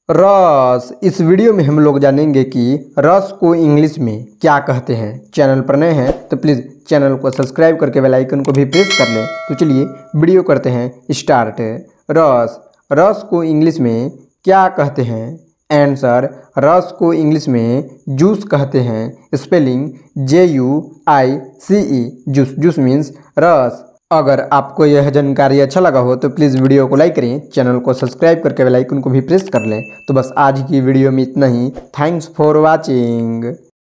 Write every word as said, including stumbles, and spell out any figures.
रस। इस वीडियो में हम लोग जानेंगे कि रस को इंग्लिश में क्या कहते हैं। चैनल पर नए हैं तो प्लीज़ चैनल को सब्सक्राइब करके बेल आइकन को भी प्रेस कर लें। तो चलिए वीडियो करते हैं स्टार्ट। रस रस को इंग्लिश में क्या कहते हैं? आंसर, रस को इंग्लिश में जूस कहते हैं। Spelling J U I C E, juice. Juice means रस। अगर आपको यह जानकारी अच्छा लगा हो तो प्लीज़ वीडियो को लाइक करें, चैनल को सब्सक्राइब करके बेल आइकन को भी प्रेस कर लें। तो बस आज की वीडियो में इतना ही। Thanks for watching.